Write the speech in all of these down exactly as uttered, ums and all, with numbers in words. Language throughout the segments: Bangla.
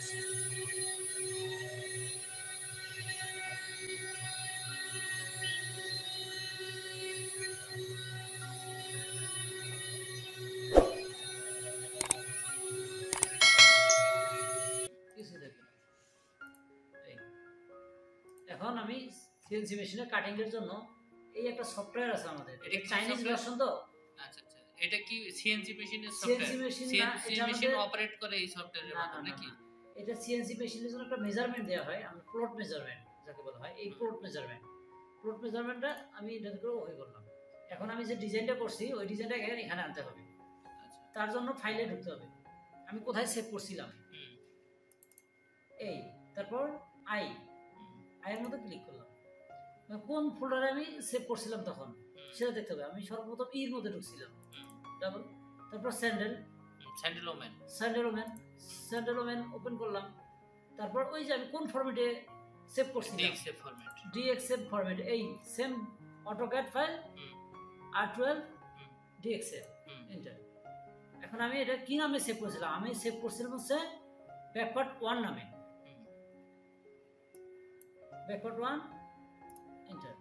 এখন আমি সিএনসি মেশিনে কাটিং এর জন্য এই একটা সফটওয়্যার আছে আমাদের, এটা চাইনিজ ভার্সন তো। আচ্ছা আচ্ছা, এটা কি সিএনসি মেশিনের software? CNC machine CNC machine operate করে এই সফটওয়্যারের মতো নাকি? এটা সিএনসি মেশিনের জন্য একটা মেজারমেন্ট দেওয়া হয়, আমরা প্লট মেজারমেন্ট যাকে বলা হয়, এই প্লট মেজারমেন্ট প্লট মেজারমেন্টটা আমি এটা করে ওকে করলাম। এখন আমি যে ডিজাইনটা করছি ওই ডিজাইনটা এখানে আনতে হবে। আচ্ছা, তার জন্য ফাইলে ঢুকতে হবে। আমি কোথায় সেভ করছিলাম এই, তারপর আই আয়ের মধ্যে ক্লিক করলাম, কোন ফোল্ডারে আমি সেভ করছিলাম তখন সেটা দেখতে হবে। আমি সর্বপ্রথম ইর মধ্যে ঢুকছিলাম, ডাবল, তারপর স্যান্ডেল স্যান্ডেলোম্যান স্যান্ডেলোম্যান স্যান্ডেলোম্যান ওপেন করলাম। তারপর ওই যে আমি কোন ফরম্যাটে সেভ করছিলাম, ডিএক্সএফ ফরম্যাট, ডিএক্সএফ ফরম্যাট, এই সেম অটোক্যাড ফাইল আর টুয়েলভ ডিএক্সএফ এন্টার। এখন আমি এটা কি নামে সেভ করছিলাম? আমি সেভ করছিলাম হচ্ছে ব্যাকওয়ার্ড ওয়ান নামে, ব্যাকওয়ার্ড ওয়ান এন্টার।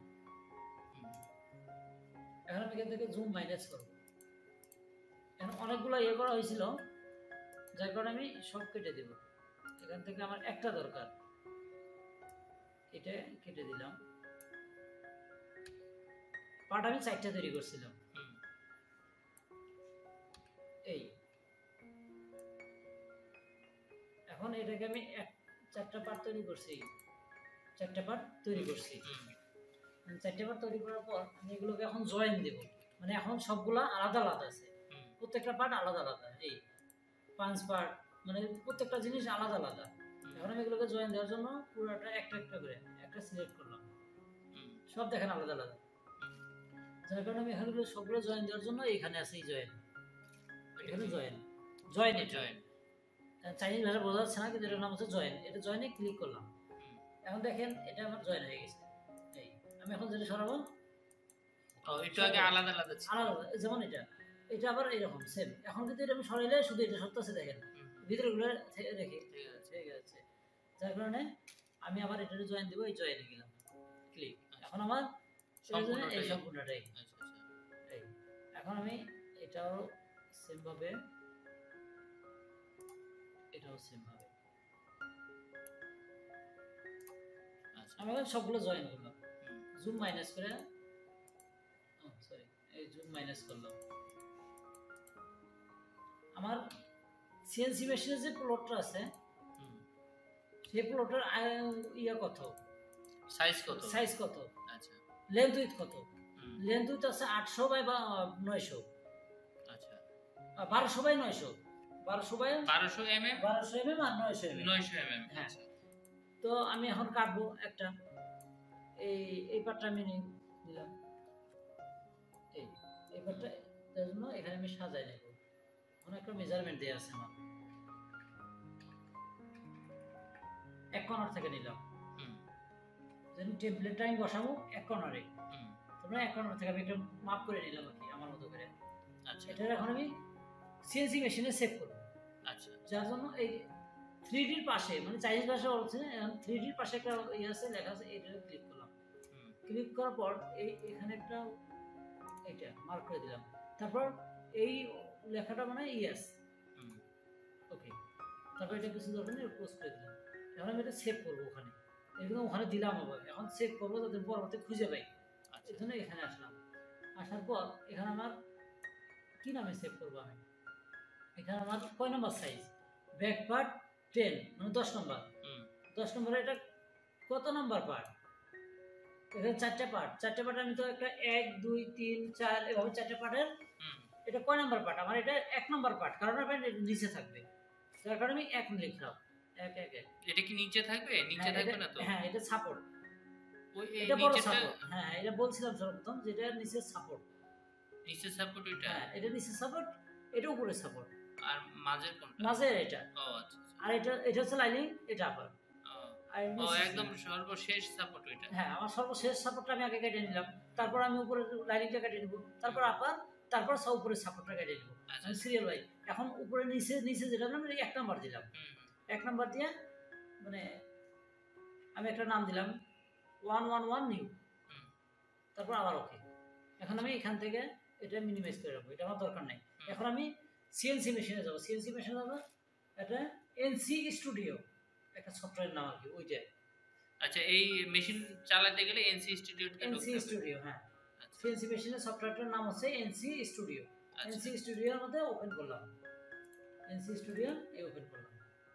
এখন আমি এখান থেকে জুম মাইনাস করব। এখন অনেকগুলো ইয়ে করা হয়েছিল যার কারণে আমি সব কেটে দেব। এখান থেকে আমার একটা দরকার, এটা কেটে দিলাম। পার্ট আমি চারটা তৈরি করছিলাম, এই এখন এটাকে আমি এক চারটা পার্ট তৈরি করছি, চারটা পার্ট তৈরি করছি। চারটা পার্ট তৈরি করার পর আমি এগুলোকে এখন জয়েন দেব, মানে এখন সবগুলা আলাদা আলাদা আছে, প্রত্যেকটা পার্ট আলাদা আলাদা, এই পাঁচ পার্ট, মানে প্রত্যেকটা জিনিস আলাদা আলাদা। এখন আমি এগুলোকে জয়েন দেওয়ার জন্য পুরোটা একটা একটা করে একটা সিলেক্ট করলাম, সব দেখেন আলাদা আলাদা। যার কারণে আমি এখানে সবগুলো জয়েন দেওয়ার জন্য এখানে আছে এই জয়েন, এখানে জয়েন জয়েন জয়েন চাইনিজ ভাষা বোঝা যাচ্ছে না কিন্তু এটার নাম হচ্ছে জয়েন। এটা জয়েনে ক্লিক করলাম, এখন দেখেন এটা আমার জয়েন হয়ে গেছে। এই আমি এখন যেটা সরাবো, এটা আগে আলাদা আলাদা ছিল, আলাদা, যেমন এটা এটা আবার এরকম সেম। এখন কিন্তু এটা আমি সরাইলে শুধু এটা সরতেছে, দেখেন ভিতরে গুলো রেখে, ঠিক আছে। যার কারণে আমি আবার এটা জয়েন দেব, এই জয়েনে গেলাম ক্লিক। এখন আমার এই সম্পূর্ণটাই, এই এখন আমি এটাও সেম ভাবে, এটাও সেম ভাবে আমি এখন সবগুলো জয়েন করলাম। জুম মাইনাস করে, সরি এই জুম মাইনাস করলাম। আমার সিএনসি মেশিনের যে প্লটটা আছে সেই প্লটের ইয়া কত, সাইজ কত, সাইজ কত, আচ্ছা লেন্থ উইথ কত, লেন্থ উইথ আছে আটশো বাই বা নয়শো, আচ্ছা বারোশো বাই নয়শো, বারোশো বাই বারোশো এমএম, বারোশো এমএম আর নয়শো এমএম, নয়শো এমএম। হ্যাঁ, তো আমি এখন কাটবো একটা, এই এই পার্টটা আমি নিলাম, এই এই পার্টটা তার জন্য এখানে আমি সাজাই নেব। এখন একটা মেজারমেন্ট দেওয়া আছে আমার, এক কর্নার থেকে নিলাম, যেন টেমপ্লেটটা আমি বসাবো এক কর্নারে, তোমরা এক কর্নার থেকে আমি একটা মাপ করে নিলাম আর কি আমার মতো করে। আচ্ছা, এটা এখন আমি সিএনসি মেশিনে সেভ করব। আচ্ছা, যার জন্য এই থ্রি ডির পাশে, মানে চাইনিজ ভাষা বলছে, থ্রি ডির পাশে একটা ইয়ে আছে, লেখা আছে, এইটাতে ক্লিক করলাম। ক্লিক করার পর এই এখানে একটা এটা মার্ক করে দিলাম, তারপর এই লেখাটা মানে ইয়েস, ওকে, তারপর এটা কিছু দরকার নেই, পোস্ট করে দিলাম। এখন আমি এটা সেভ করবো ওখানে, এগুলো ওখানে দিলাম আবার, এখন সেভ করবো যাতে পরবর্তী খুঁজে পাই। এই জন্য এখানে আসলাম, আসার পর এখানে আমার কি নামে সেভ করবো আমি, এখানে আমার কয় number size, back part ten, মানে দশ নম্বর, দশ নম্বরে এটা কত নম্বর পার্ট, এখানে চারটে পার্ট, চারটে পার্ট আমি তো একটা এক দুই তিন চার এভাবে চারটে পার্টের, এটা কয় নম্বর পার্ট, আমার এটা এক নম্বর পার্ট, কারণ আপনার নিচে থাকবে, যার কারণে আমি এক লিখলাম, এক এক এক। এটা কি নিচে থাকবে? নিচে থাকবে না তো? হ্যাঁ, এটা সাপোর্ট, ওই এটা বড় সাপোর্ট, হ্যাঁ এটা বলছিলাম সর্বপ্রথম যে এটা নিচে সাপোর্ট, নিচে সাপোর্ট এটা, হ্যাঁ এটা নিচে সাপোর্ট, এটা উপরে সাপোর্ট, আর মাঝের কোনটা, মাঝের এটা, ও আচ্ছা, আর এটা এটা হচ্ছে লাইনিং, এটা আপার, ও একদম সর্বশেষ সাপোর্ট এটা, হ্যাঁ আমার সর্বশেষ সাপোর্টটা আমি আগে কেটে নিলাম, তারপর আমি উপরে লাইনিংটা কেটে নিব, তারপর আপার, তারপর সব উপরে সাপোর্টটা কেটে নিব, আমি সিরিয়াল ওয়াইজ। এখন উপরে নিচে নিচে যেটা দিলাম এক নাম্বার দিলাম, এক নাম্বার দিয়ে মানে আমি একটা নাম দিলাম ওয়ান ওয়ান ওয়ান নিউ, তারপর আবার ওকে। এখন আমি এখান থেকে এটা মিনিমাইজ করে রাখবো, এটা আমার দরকার নাই। এখন আমি সিএনসি মেশিনে যাবো, সিএনসি মেশিনে যাবো এটা এনসি স্টুডিও একটা সফটওয়্যার নাম আর কি ওইটা। আচ্ছা, এই মেশিন চালাতে গেলে এনসি স্টুডিও এনসি স্টুডিও হ্যাঁ, সিএনসি মেশিনের সফটওয়্যারটার নাম হচ্ছে এনসি স্টুডিও। এনসি স্টুডিওর মধ্যে ওপেন করলাম, এনসি স্টুডিও এই ওপেন করলাম,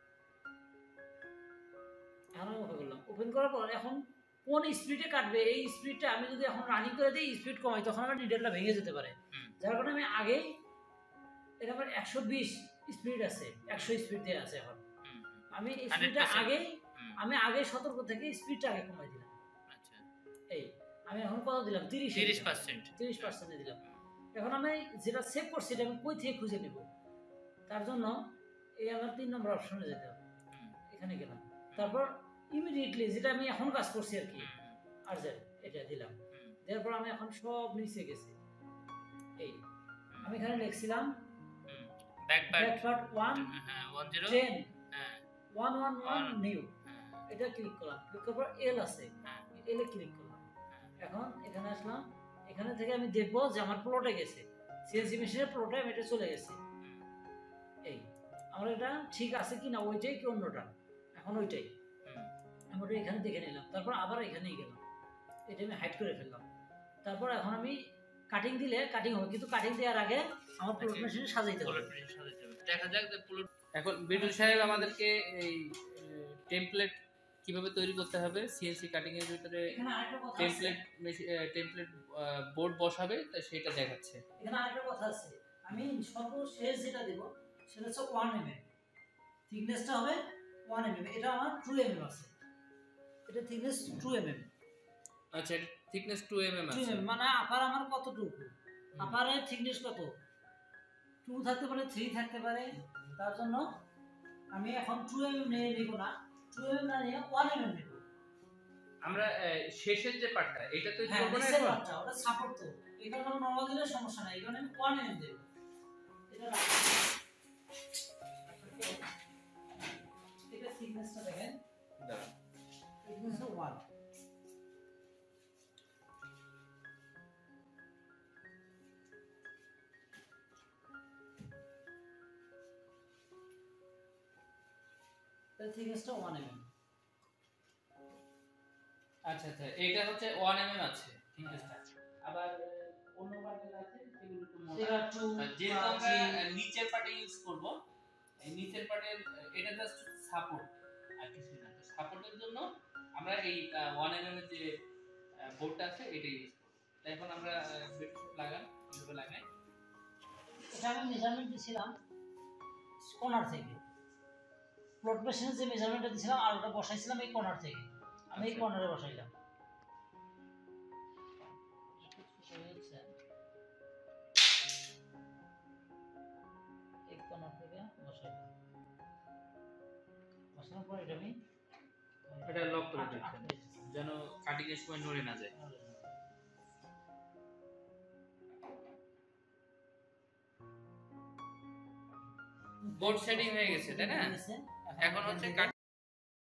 এখন ওপেন করলাম। ওপেন করার পর এখন কোন স্পিডে কাটবে এই স্পিডটা আমি যদি এখন রানিং করে দিই, স্পিড কমাই, তখন আমার নিডলটা ভেঙে যেতে পারে। যার কারণে আমি আগেই এটা আমার একশো বিশ স্পিড আছে, একশো স্পিড দিয়ে আছে। এখন আমি স্পিডটা আগে আমি আগে সতর্ক থেকে স্পিডটা আগে কমাই দিলাম। আচ্ছা, এই আমি এখন কত দিলাম, তিরিশ তিরিশ পার্সেন্ট তিরিশ পার্সেন্ট দিলাম। এখন আমি যেটা সেভ করছি এটা আমি কই থেকে খুঁজে নেব, তার জন্য এই আমার তিন নম্বর অপশনে যেতে হবে, এখানে গেলাম। তারপর ইমিডিয়েটলি যেটা আমি এখন কাজ করছি আর কি, আর্জেন্ট এটা দিলাম। দেওয়ার পর আমি এখন সব নিচে গেছি, এই আমি এখানে লিখছিলাম back part one ten one one one new, এটা ক্লিক করলাম। ক্লিক করার পর এল আছে, এলে ক্লিক করলাম। এখন এখানে আসলাম, এখানে থেকে আমি দেখবো যে আমার প্লটে গেছে, সিএনসি মেশিনের প্লটে আমি এটা চলে গেছে। এই আমার এটা ঠিক আছে কিনা, ওইটাই কি অন্যটা, এখন ওইটাই আমি ওটা এখানে দেখে নিলাম। তারপর আবার এখানেই গেলাম, এটা আমি হাইড করে ফেললাম। তারপর এখন আমি কাটিং দিলে কাটিং হবে, কিন্তু কাটিং দেওয়ার আগে আমার প্লট মেশিনে সাজাইতে হবে। দেখা যাক যে প্লট। এখন বিটুল সাহেব আমাদেরকে এই টেমপ্লেট কিভাবে তৈরি করতে হবে, সিএনসি কাটিং এর ভিতরে টেমপ্লেট টেমপ্লেট বোর্ড বসাবে, তাই সেটা দেখাচ্ছে। এখানে আরেকটা কথা আছে, আমি সর্বশেষ যেটা দেব সেটা হচ্ছে ওয়ান এম এম, থিকনেসটা হবে ওয়ান এম এম। এটা আমার টু এম এম আছে, এটা থিকনেস টু এম এম। আচ্ছা, থিকনেস টু এম এম আছে, মানে আপার আমার কতটুকু, আপারের থিকনেস কত, টু থাকতে পারে, থ্রি থাকতে পারে। তার জন্য আমি এখন টু এম এম নিয়ে নিব না, টু এম এম না নিয়ে ওয়ান এম এম নিব। আমরা শেষের যে পার্টটা এটা তো করব না, এটা পার্টটা ওটা সাপোর্ট, তো এটা কোনো নরমাল দিলে সমস্যা নাই, এখানে আমি ওয়ান এম এম দেব। এটা রাখো, এটা থিকনেসটা দেখেন, দাঁড়ান, থিকনেস ওয়ান। থিকনেসটা ওয়ান এম এম। আচ্ছা আচ্ছা, এটা হচ্ছে ওয়ান এম এম আছে থিকনেসটা। আবার অন্য পার্টে আছে সেগুলো একটু মোটা, যেহেতু আমরা নিচের পার্টে ইউজ করব, এই নিচের পার্টে এটা জাস্ট সাপোর্ট আর কিছু না। তো সাপোর্টের জন্য আমরা এই ওয়ান এম এম এর যে বোর্ডটা আছে এটা ইউজ করব। তাই এখন আমরা বেড লাগান, কিভাবে লাগাই এটা আমি মেজারমেন্ট দিছিলাম কর্নার থেকে, প্লট মেশিনে যে মেজারমেন্টটা দিছিলাম আর ওটা বসাইছিলাম এই কর্নার থেকে, আমি এই কর্নারে বসাইলাম। এই কর্নার থেকে বসাইলাম, বসানোর পর এটা আমি এটা লক করে দিচ্ছেন যেন কাটিং এর সময় নড়ে না যায়। বোর্ড সেটিং হয়ে গেছে, তাই না? এখন হচ্ছে